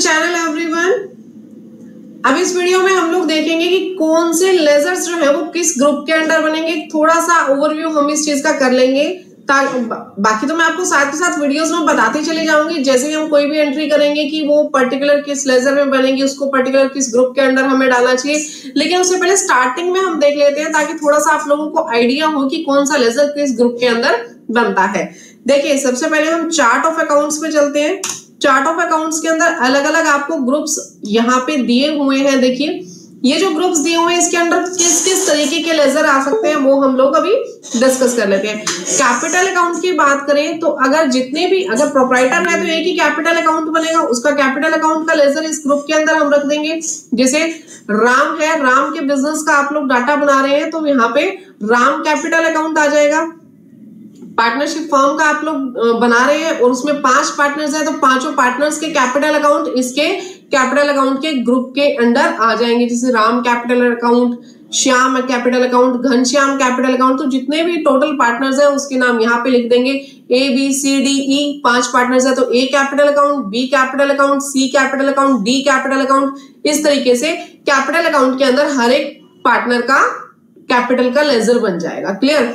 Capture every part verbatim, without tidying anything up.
Channel everyone. अब इस video में हम लोग देखेंगे कि कौन से लेजर्स जो है वो किस ग्रुप के अंडर बनेंगे। थोड़ा सा ओवरव्यू हम इस चीज का कर लेंगे, बाकी तो मैं आपको साथ के साथ वीडियोस में बताती चली जाऊंगी। जैसे कि हम कोई भी एंट्री करेंगे कि वो पर्टिकुलर किस लेजर में बनेगी, उसको पर्टिकुलर किस ग्रुप के अंडर हमें डालना चाहिए। लेकिन उससे पहले स्टार्टिंग में हम देख लेते हैं ताकि थोड़ा सा आप लोगों को आइडिया हो कि कौन सा लेजर किस ग्रुप के अंदर बनता है। देखिए, सबसे पहले हम चार्ट ऑफ अकाउंट्स पे चलते हैं। चार्ट ऑफ अकाउंट्स के अंदर अलग अलग आपको ग्रुप्स यहाँ पे दिए हुए हैं। देखिए, ये जो ग्रुप्स दिए हुए हैं इसके अंदर किस किस तरीके के लेजर आ सकते हैं वो हम लोग अभी डिस्कस कर लेते हैं। कैपिटल अकाउंट की बात करें तो अगर जितने भी अगर प्रोप्राइटर है तो एक ही कैपिटल अकाउंट बनेगा, उसका कैपिटल अकाउंट का लेजर इस ग्रुप के अंदर हम रख देंगे। जैसे राम है, राम के बिजनेस का आप लोग डाटा बना रहे हैं तो यहाँ पे राम कैपिटल अकाउंट आ जाएगा। पार्टनरशिप फर्म का आप लोग बना रहे हैं और उसमें पांच पार्टनर्स हैं तो पांचों पार्टनर्स के कैपिटल अकाउंट इसके कैपिटल अकाउंट के ग्रुप के अंडर आ जाएंगे। जैसे Ram capital account, Shyam capital account, Ghanshyam capital account. तो जितने भी टोटल पार्टनर्स हैं उसके नाम यहाँ पे लिख देंगे। A B C D E पांच पार्टनर्स है तो A capital account, B capital account, C capital account, D capital account. इस तरीके से कैपिटल अकाउंट के अंदर हर एक पार्टनर का कैपिटल का लेजर बन जाएगा। क्लियर।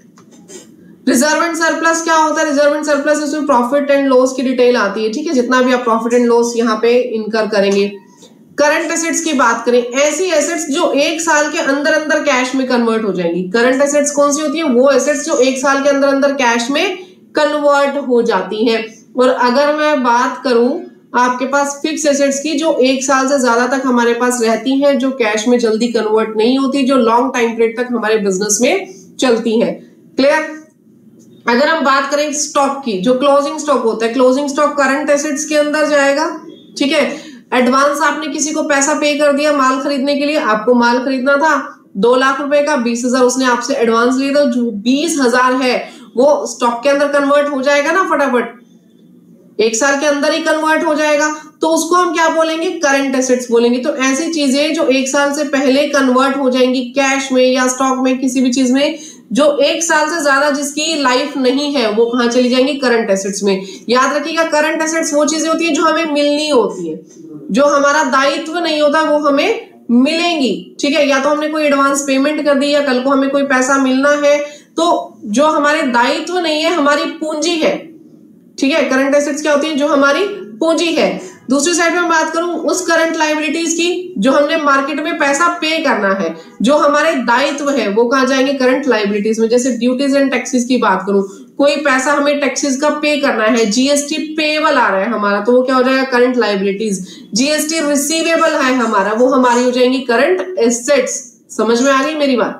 रिजर्व एंड सरप्लस क्या होता है? रिजर्व एंड सरप्लस इसमें प्रॉफिट एंड लॉस की डिटेल आती है। ठीक है, जितना भी आप प्रॉफिट एंड लॉस यहाँ पे इनकर करेंगे। करंट एसेट्स की बात करें, ऐसी एसेट्स जो एक साल के अंदर अंदर कैश में कन्वर्ट हो जाएंगी। करंट एसेट्स कौन सी होती है? वो एसेट्स जो एक साल के अंदर अंदर कैश में कन्वर्ट हो जाती हैं। और अगर मैं बात करूं आपके पास फिक्स एसेट्स की, जो एक साल से ज्यादा तक हमारे पास रहती हैं, जो कैश में जल्दी कन्वर्ट नहीं होती, जो लॉन्ग टाइम पीरियड तक हमारे बिजनेस में चलती है। क्लियर। अगर हम बात करें स्टॉक की, जो क्लोजिंग स्टॉक होता है, क्लोजिंग स्टॉक करंट एसेट्स के अंदर जाएगा। ठीक है। एडवांस आपने किसी को पैसा पे कर दिया माल खरीदने के लिए, आपको माल खरीदना था दो लाख रुपए का, बीस हजार उसने आपसे एडवांस लिया था, जो बीस हजार है वो स्टॉक के अंदर कन्वर्ट हो जाएगा ना फटाफट, एक साल के अंदर ही कन्वर्ट हो जाएगा। तो उसको हम क्या बोलेंगे? करंट एसेट्स बोलेंगे। तो ऐसी चीजें जो एक साल से पहले कन्वर्ट हो जाएंगी कैश में या स्टॉक में, किसी भी चीज में जो एक साल से ज्यादा जिसकी लाइफ नहीं है, वो कहां चली जाएंगी? करंट एसेट्स में। याद रखिएगा, करंट एसेट्स वो चीजें होती है जो हमें मिलनी होती है, जो हमारा दायित्व नहीं होता वो हमें मिलेंगी। ठीक है, या तो हमने कोई एडवांस पेमेंट कर दी या कल को हमें कोई पैसा मिलना है, तो जो हमारे दायित्व नहीं है, हमारी पूंजी है। ठीक है, करंट एसेट्स क्या होती है? जो हमारी पूंजी है। दूसरी साइड में बात करूं उस करंट लायबिलिटीज की जो हमने मार्केट में पैसा पे करना है, जो हमारे दायित्व है, वो कहां जाएंगे? करंट लायबिलिटीज में। जैसे ड्यूटीज एंड टैक्सेस की बात करूं, कोई पैसा हमें टैक्सेस का पे करना है, जीएसटी पेएबल आ रहा है हमारा, तो वो क्या हो जाएगा? Current liabilities. जीएसटी रिसीवेबल है हमारा, वो हमारी हो जाएंगी करंट एसेट्स। समझ में आ गई मेरी बात?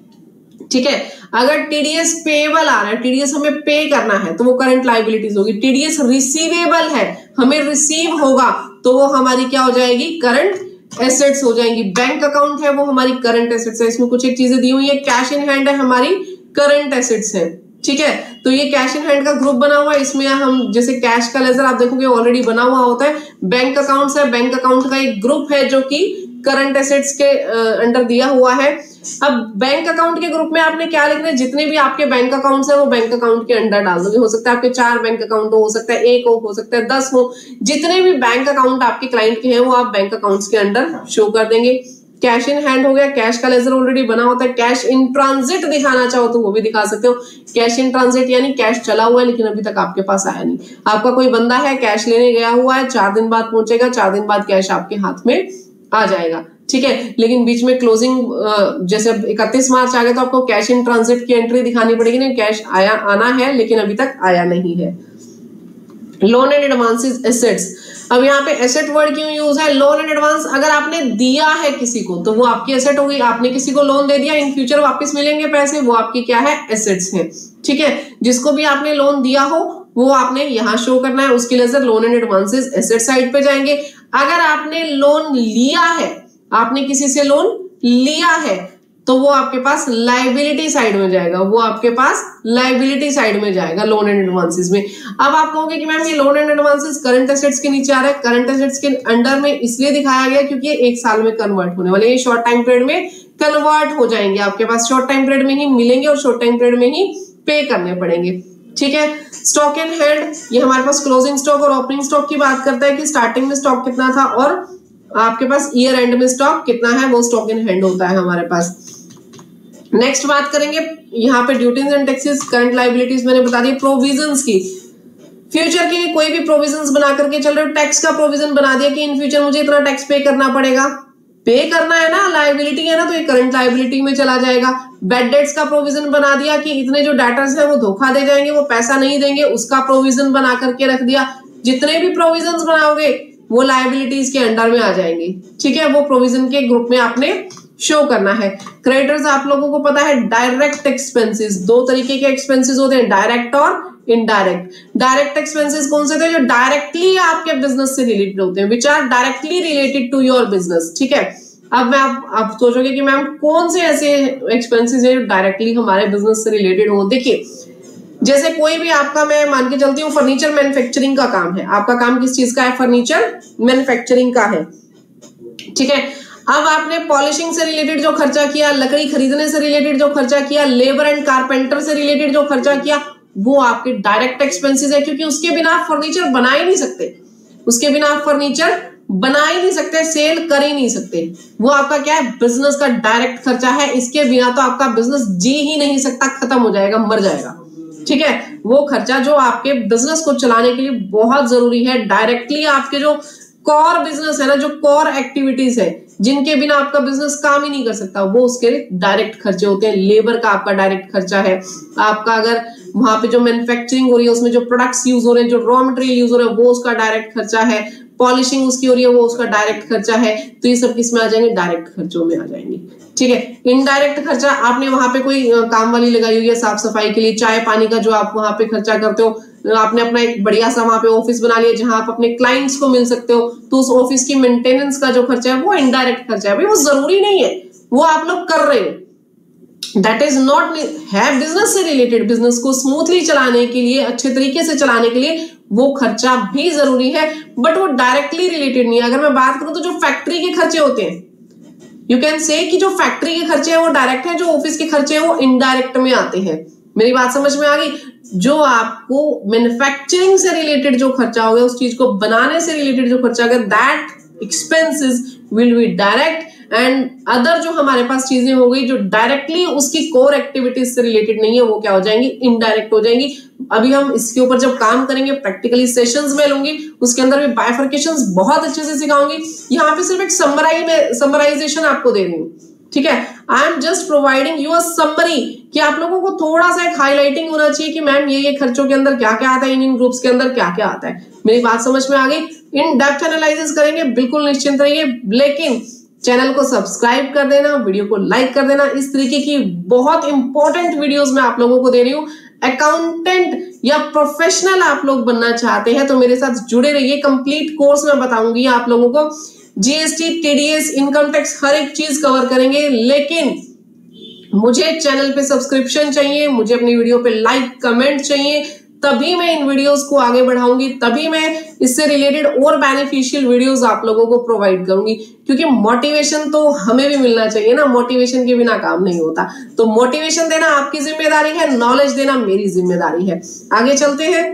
ठीक है। अगर टीडीएस पेएबल आ रहा है, टीडीएस हमें पे करना है, तो वो करंट लायबिलिटीज होगी। टीडीएस रिसीवेबल है, हमें रिसीव होगा, तो वो हमारी क्या हो जाएगी? करंट एसेट्स हो जाएंगी। बैंक अकाउंट है वो हमारी करंट एसेट्स है। इसमें कुछ एक चीजें दी हुई है। कैश इन हैंड है हमारी करंट एसेट्स है। ठीक है, तो ये कैश इन हैंड का ग्रुप बना हुआ है। इसमें हम जैसे कैश का लेजर आप देखोगे ऑलरेडी बना हुआ होता है। बैंक अकाउंट्स है, बैंक अकाउंट का एक ग्रुप है जो कि करंट एसेट्स के अंडर दिया हुआ है। अब बैंक अकाउंट के ग्रुप में आपने क्या लिखना है? जितने भी आपके बैंक अकाउंट्स हैं वो बैंक अकाउंट के अंडर डाल दोगे। हो सकता है आपके चार बैंक अकाउंट हो, हो सकता है एक हो, हो सकता है दस हो। जितने भी बैंक अकाउंट आपके क्लाइंट के हैं वो आप बैंक अकाउंट्स के अंडर शो कर देंगे। कैश इन हैंड हो गया, कैश का लेजर ऑलरेडी बना होता है। कैश इन ट्रांजिट दिखाना चाहो तो वो भी दिखा सकते हो। कैश इन ट्रांजिट यानी कैश चला हुआ है लेकिन अभी तक आपके पास आया नहीं। आपका कोई बंदा है, कैश लेने गया हुआ है, चार दिन बाद पहुंचेगा, चार दिन बाद कैश आपके हाथ में आ जाएगा। ठीक है, लेकिन बीच में क्लोजिंग जैसे इकतीस मार्च आ गया तो आपको कैश इन ट्रांजिट की एंट्री दिखानी पड़ेगी ना, कैश आया आना है लेकिन अभी तक आया नहीं है। Loan and advances assets. अब यहाँ पे एसेट वर्ड क्यों यूज है? लोन एंड एडवांस, अगर आपने दिया है किसी को तो वो आपकी एसेट होगी। आपने किसी को लोन दे दिया, इन फ्यूचर वापस मिलेंगे पैसे, वो आपकी क्या है? एसेट्स है। ठीक है, जिसको भी आपने लोन दिया हो वो आपने यहाँ शो करना है, उसके ledger loan and advances asset side पे जाएंगे। अगर आपने लोन लिया है, आपने किसी से लोन लिया है, तो वो आपके पास लायबिलिटी साइड में जाएगा, वो आपके पास लायबिलिटी साइड में जाएगा लोन एंड एडवांसेस में। अब आप कहोगे कि मैम ये loan and advances current assets के नीचे आ रहा है। करंट एसेट्स के अंडर में इसलिए दिखाया गया क्योंकि ये एक साल में कन्वर्ट होने वाले, ये शॉर्ट टाइम पीरियड में कन्वर्ट हो जाएंगे, आपके पास शॉर्ट टाइम पीरियड में ही मिलेंगे और शॉर्ट टाइम पीरियड में ही पे करने पड़ेंगे। ठीक है। स्टॉक इन हैंड, ये हमारे पास क्लोजिंग स्टॉक और ओपनिंग स्टॉक की बात करता है कि स्टार्टिंग में स्टॉक कितना था और आपके पास ईयर एंड में स्टॉक कितना है, वो स्टॉक इन हैंड होता है हमारे पास। नेक्स्ट बात करेंगे यहाँ पे duties and taxes, current liabilities मैंने बता दी। प्रोविजंस की, फ्यूचर के कोई भी प्रोविजंस बना करके चल रहे हो, टैक्स का प्रोविजन बना दिया कि इन फ्यूचर मुझे इतना टैक्स पे करना पड़ेगा, पे करना है ना, लायबिलिटी है ना, तो ये करंट लायबिलिटी में चला जाएगा। बैड डेट्स का प्रोविजन बना दिया कि इतने जो डेटर्स है वो धोखा दे जाएंगे, वो पैसा नहीं देंगे, उसका प्रोविजन बना करके रख दिया। जितने भी प्रोविजन बनाओगे वो लायबिलिटीज के अंडर में आ जाएंगे, ठीक है, वो प्रोविजन के ग्रुप में आपने शो करना है। क्रेडिटर्स आप लोगों को पता है, डायरेक्ट एक्सपेंसेस, दो तरीके के एक्सपेंसेस होते हैं, डायरेक्ट और इनडायरेक्ट। डायरेक्ट एक्सपेंसेस कौन से थे, जो डायरेक्टली आपके बिजनेस से रिलेटेड होते हैं, which are directly related to your business, ठीक है। अब मैं आप, आप सोचोगे कि मैम कौन से ऐसे एक्सपेंसेस है जो डायरेक्टली हमारे बिजनेस से रिलेटेड हो। देखिए, जैसे कोई भी आपका, मैं मान के चलती हूँ फर्नीचर मैन्युफैक्चरिंग का काम है, आपका काम किस चीज का है, फर्नीचर मैन्युफैक्चरिंग का है, ठीक है। अब आपने पॉलिशिंग से रिलेटेड जो खर्चा किया, लकड़ी खरीदने से रिलेटेड जो खर्चा किया, लेबर एंड कारपेंटर से रिलेटेड जो खर्चा किया, वो आपके डायरेक्ट एक्सपेंसेस है, क्योंकि उसके बिना आप फर्नीचर बना ही नहीं सकते, उसके बिना आप फर्नीचर बना ही नहीं सकते, सेल कर ही नहीं सकते। वो आपका क्या है, बिजनेस का डायरेक्ट खर्चा है, इसके बिना तो आपका बिजनेस जी ही नहीं सकता, खत्म हो जाएगा, मर जाएगा, ठीक है। वो खर्चा जो आपके बिजनेस को चलाने के लिए बहुत जरूरी है, डायरेक्टली आपके जो कोर बिजनेस है ना, जो कोर एक्टिविटीज है, जिनके बिना आपका बिजनेस काम ही नहीं कर सकता, वो उसके डायरेक्ट खर्चे होते हैं। लेबर का आपका डायरेक्ट खर्चा है, आपका अगर वहां पे जो मैन्युफैक्चरिंग हो रही है उसमें जो प्रोडक्ट्स यूज हो रहे हैं, जो रॉ मटेरियल यूज हो रहे हैं, वो उसका डायरेक्ट खर्चा है। पॉलिशिंग उसकी हो रही है, वो उसका डायरेक्ट खर्चा है। तो ये सब किस में आ जाएंगे, डायरेक्ट खर्चों में आ जाएंगे, ठीक है। इनडायरेक्ट खर्चा, आपने वहां पे कोई काम वाली लगाई हुई है साफ सफाई के लिए, चाय पानी का जो आप वहां पे खर्चा करते हो, आपने अपना एक बढ़िया सा वहां पे ऑफिस बना लिया जहां आप अपने क्लाइंट्स को मिल सकते हो, तो उस ऑफिस की मेंटेनेंस का जो खर्चा है वो इनडायरेक्ट खर्चा है। भाई वो जरूरी नहीं है, वो आप लोग कर रहे हो, दैट इज नॉट है बिजनेस से रिलेटेड। बिजनेस को स्मूथली चलाने के लिए, अच्छे तरीके से चलाने के लिए वो खर्चा भी जरूरी है, बट वो डायरेक्टली रिलेटेड नहीं है। अगर मैं बात करूं तो जो फैक्ट्री के खर्चे होते हैं, यू कैन से कि जो फैक्ट्री के खर्चे हैं वो डायरेक्ट है, जो ऑफिस के खर्चे हैं वो इनडायरेक्ट में आते हैं। मेरी बात समझ में आ गई। जो आपको मैन्युफैक्चरिंग से रिलेटेड जो खर्चा होगा, उस चीज को बनाने से रिलेटेड जो खर्चा होगा, that expenses will be direct, and other जो हमारे पास चीजें हो गई जो डायरेक्टली उसकी कोर एक्टिविटीज से रिलेटेड नहीं है, वो क्या हो जाएंगी, इनडायरेक्ट हो जाएंगी। अभी हम इसके ऊपर जब काम करेंगे, प्रैक्टिकली सेशंस में लूंगी, उसके अंदर भी बाइफर्केशंस बहुत अच्छे से सिखाऊंगी। यहाँ पे सिर्फ एक समराई में समराइजेशन आपको दे रही हूँ, ठीक है। I am just providing you a summary, कि आप लोगों को थोड़ा सा एक हाईलाइटिंग होना चाहिए कि मैम ये ये खर्चों के अंदर क्या क्या आता है, इन इन ग्रुप्स के अंदर क्या क्या आता है। मेरी बात समझ में आ गई। इन डेप्थ एनालिसिस करेंगे, बिल्कुल निश्चिंत रहिए, लेकिन चैनल को सब्सक्राइब कर देना, वीडियो को लाइक कर देना। इस तरीके की बहुत इंपॉर्टेंट वीडियोस मैं आप लोगों को दे रही हूँ। अकाउंटेंट या प्रोफेशनल आप लोग बनना चाहते हैं तो मेरे साथ जुड़े रहिए। कंप्लीट कोर्स में बताऊंगी आप लोगों को, जीएसटी, टीडीएस, इनकम टैक्स, हर एक चीज कवर करेंगे। लेकिन मुझे चैनल पे सब्सक्रिप्शन चाहिए, मुझे अपनी वीडियो पे लाइक कमेंट चाहिए, तभी मैं इन वीडियोस को आगे बढ़ाऊंगी, तभी मैं इससे रिलेटेड और बेनिफिशियल वीडियोस आप लोगों को प्रोवाइड करूंगी। क्योंकि मोटिवेशन तो हमें भी मिलना चाहिए ना, मोटिवेशन के बिना काम नहीं होता। तो मोटिवेशन देना आपकी जिम्मेदारी है, नॉलेज देना मेरी जिम्मेदारी है। आगे चलते हैं।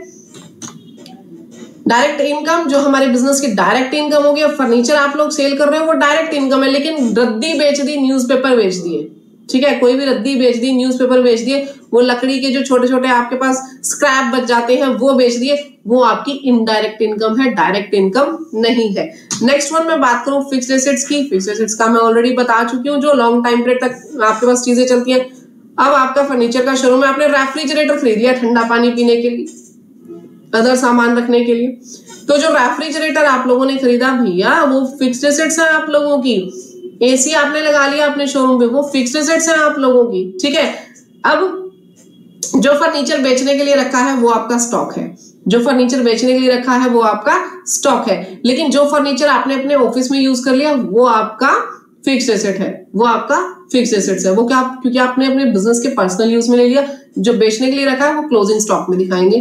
डायरेक्ट इनकम, जो हमारे बिजनेस की डायरेक्ट इनकम हो गया। फर्नीचर आप लोग सेल कर रहे हो, वो डायरेक्ट इनकम है, लेकिन रद्दी बेच दी, न्यूज़पेपर बेच दिए, ठीक है, कोई भी रद्दी बेच दी, न्यूज़पेपर बेच दिए, वो लकड़ी के जो छोटे छोटे आपके पास स्क्रैप बच जाते हैं वो बेच दिए, वो आपकी इनडायरेक्ट इनकम है, डायरेक्ट इनकम नहीं है। नेक्स्ट वन मैं बात करूं फिक्स्ड एसेट्स की। फिक्स्ड एसेट्स का मैं ऑलरेडी बता चुकी हूँ, जो लॉन्ग टाइम पीरियड तक आपके पास चीजें चलती हैं। अब आपका फर्नीचर का शोरूम है, आपने रेफ्रिजरेटर खरीद लिया ठंडा पानी पीने के लिए, अदर सामान रखने के लिए। तो जो रेफ्रिजरेटर आप लोगों ने खरीदा भैया, वो फिक्स्ड एसेट्स है आप लोगों की। एसी आपने लगा लिया अपने शोरूम पे, वो फिक्स्ड एसेट्स है आप लोगों की, ठीक है। अब जो फर्नीचर बेचने के लिए रखा है वो आपका स्टॉक है, जो फर्नीचर बेचने के लिए रखा है वो आपका स्टॉक है। लेकिन जो फर्नीचर आपने अपने ऑफिस में यूज कर लिया वो आपका फिक्स्ड एसेट है, वो आपका फिक्स्ड एसेट्स है। वो क्या, क्योंकि आपने अपने बिजनेस के पर्सनल यूज में ले लिया। जो बेचने के लिए रखा है वो क्लोजिंग स्टॉक में दिखाएंगे।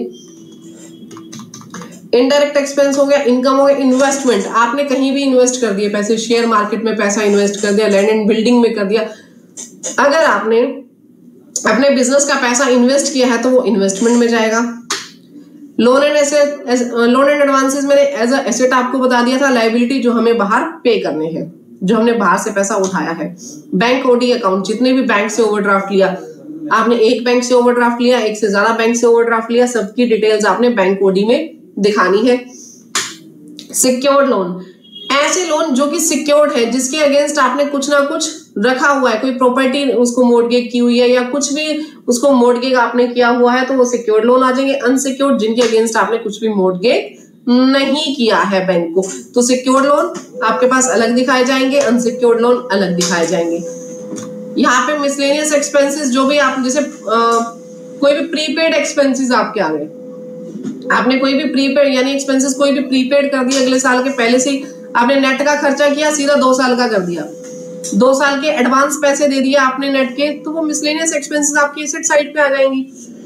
इनडायरेक्ट एक्सपेंस हो गया, इनकम हो गया। इन्वेस्टमेंट, आपने कहीं भी इन्वेस्ट कर दिए पैसे, शेयर मार्केट में पैसा इन्वेस्ट कर दिया, लैंड एंड बिल्डिंग में कर दिया। अगर आपने अपने बिजनेस का पैसा इन्वेस्ट किया है तो वो इन्वेस्टमेंट में जाएगा। Loan and asset, loan and advances मैंने एज अ एसेट आपको बता दिया था, लायबिलिटी जो हमें बाहर पे करने हैं, जो हमने बाहर से पैसा उठाया है। बैंक ओडी अकाउंट, जितने भी बैंक से ओवरड्राफ्ट लिया, आपने एक बैंक से ओवरड्राफ्ट लिया, एक से ज्यादा बैंक से ओवरड्राफ्ट लिया, सबकी डिटेल्स आपने बैंक ओडी में दिखानी है। सिक्योर्ड लोन, ऐसे लोन जो कि सिक्योर्ड है, जिसके अगेंस्ट आपने कुछ ना कुछ रखा हुआ है, कोई प्रॉपर्टी उसको मोर्टगेज की हुई है या कुछ भी उसको मोर्टगेज आपने किया हुआ है, तो वो सिक्योर्ड लोन आ जाएंगे। अनसिक्योर्ड, जिनके अगेंस्ट आपने कुछ भी मोर्टगेज नहीं किया है बैंक को, तो सिक्योर्ड लोन आपके पास अलग दिखाए जाएंगे, अनसिक्योर्ड लोन अलग दिखाए जाएंगे। यहाँ पे मिसलेनियस एक्सपेंसेस, जो भी आप जैसे आ, कोई भी प्रीपेड एक्सपेंसेस आपके आ गए, आपने कोई भी प्रीपेड यानी एक्सपेंसेस कोई भी प्रीपेड कर दिया अगले साल के पहले से, आपने नेट का खर्चा किया सीधा दो साल का कर दिया, दो साल के एडवांस पैसे दे दिए आपने नेट के, तो वो मिसलेनियस एक्सपेंसेस आपकी एसेट साइड पे आ जाएंगी।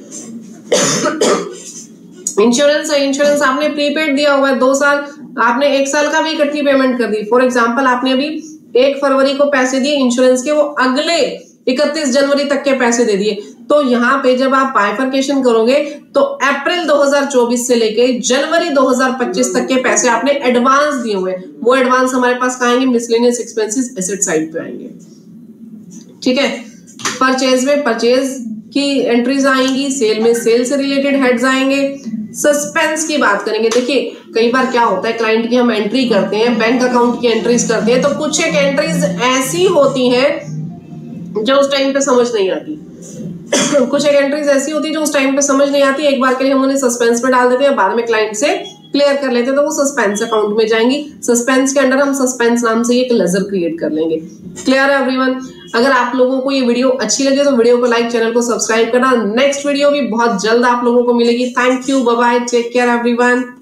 इंश्योरेंस है, इंश्योरेंस आपने प्रीपेड दिया हुआ है दो साल, आपने एक साल का भी इकट्ठी पेमेंट कर दी। फॉर एग्जांपल आपने अभी एक फरवरी को पैसे दिए इंश्योरेंस के, वो अगले इकतीस जनवरी तक के पैसे दे दिए, तो यहाँ पे जब आप बाइफरकेशन करोगे तो अप्रैल दो हज़ार चौबीस से लेके जनवरी दो हज़ार पच्चीस तक के पैसे आपने एडवांस दिए हुए, वो एडवांस हमारे पास कहाँ आएंगे, मिसलेनियस एक्सपेंसेस एसेट साइड पे आएंगे। ठीक है, परचेज में परचेज की एंट्रीज आएंगी, सेल में सेल से रिलेटेड हेड्स आएंगे। सस्पेंस की बात करेंगे, देखिए कई बार क्या होता है, क्लाइंट की हम एंट्री करते हैं, बैंक अकाउंट की एंट्रीज करते हैं, तो कुछ एक एंट्रीज ऐसी होती हैं जो उस टाइम पे समझ नहीं आती कुछ एक एंट्रीज ऐसी होती है जो उस टाइम पे समझ नहीं आती, एक बार के लिए हम उन्हें सस्पेंस में डाल देते हैं, बाद में क्लाइंट से क्लियर कर लेते हैं, तो वो सस्पेंस अकाउंट में जाएंगी। सस्पेंस के अंडर हम सस्पेंस नाम से एक लेजर क्रिएट कर लेंगे। क्लियर है एवरीवन? अगर आप लोगों को ये वीडियो अच्छी लगे तो वीडियो को लाइक, चैनल को सब्सक्राइब करना। नेक्स्ट वीडियो भी बहुत जल्द आप लोगों को मिलेगी। Thank you, bye bye, take care everyone.